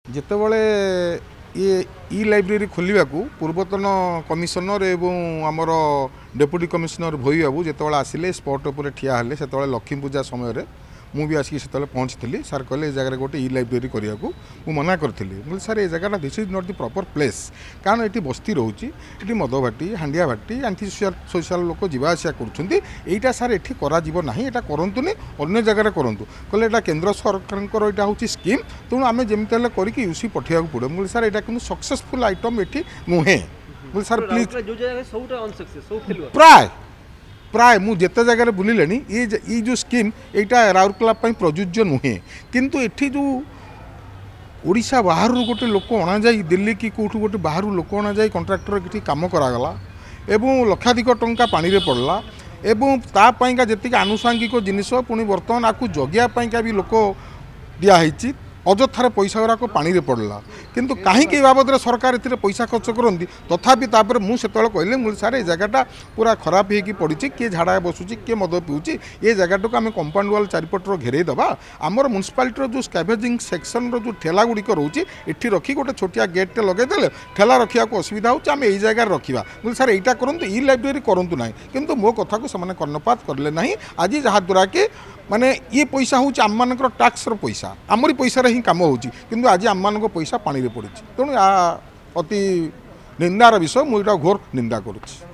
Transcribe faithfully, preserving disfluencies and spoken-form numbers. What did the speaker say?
ଯେତେବେଳେ ये इ लाइब्रेरी खोलने को पूर्वतन कमिशनर एवं आमर डेप्यूटी कमिशनर भोई बाबू जिते आसिले स्पॉट उपर ठिया हेले से लक्ष्मी पूजा समय मु भी आसिक से पहुँची सार कहले ए जगह गोटे इ लाइब्रेरी करने को मुझे मना करी सार ये जगह this is not the proper place कारण ये बस्ती रोचे ये मदभाटी हांडिया भाटी आंटी सोशल लोक जावासिया करा सार ये करना यहाँ करतुनि अन्य जगह करूँ कहले यहाँ केन्द्र सरकार यहाँ हूँ स्कीम तेणु आम जमी करके यूसी पठेगा पड़े मुझे सार यहाँ कि सक्सेसफुल आइटम ये नुहे मुझे सार प्लीज प्राय प्राय मु जिते जगह बुलिले ये ये जो स्कीम यहाँ राउरकेला प्रযোज्य नुहे किंतु एठी जो ओडिशा बाहर गोटे लोक अणा जाए दिल्ली कि कौटू गोटे बाहर लोक अणा जाए कंट्राक्टर किसी कम करागला एवं लक्षाधिक टंका पानी रे पड़ला एवं तापाइका जी आनुषांगिक जिनिस पुणी बर्तमान आपको जगिया भी लोक दिखाई अजथार पैसा गुराक पानी रे पड़ला किंतु कहीं बाबद सरकार ए पैसा खर्च करती तथापि तापर मुझे कहले मुझे सारे ये जगहटा पूरा खराब होगी पड़ी किए झाड़ा बसुची किए मद पीऊँच ये जगह को आम कंपाउंड वाल चारिपटर घेरेदबा आमर म्यूनिसिपालिटी जो स्कैवेजिंग सेक्शन जो ठेला गुड़िक रोचे ये रखी गोटे छोटिया गेट्टे लगेदे ठेला रखा असुविधा होम यही जगह रखा बोले सार यहाँ करूँ इ लाइब्रेरी करूँ ना किंतु मो कथा को से कर्णपात करें ना आज जहाँद्वारा कि माने ये पैसा हूँ आम मान टैक्सर पैसा आमरी पैसा ही कम हो आज आम मान पैसा पानी रे पड़ी तेणु या अति निंदार विषय मुझे घोर निंदा करुच्ची।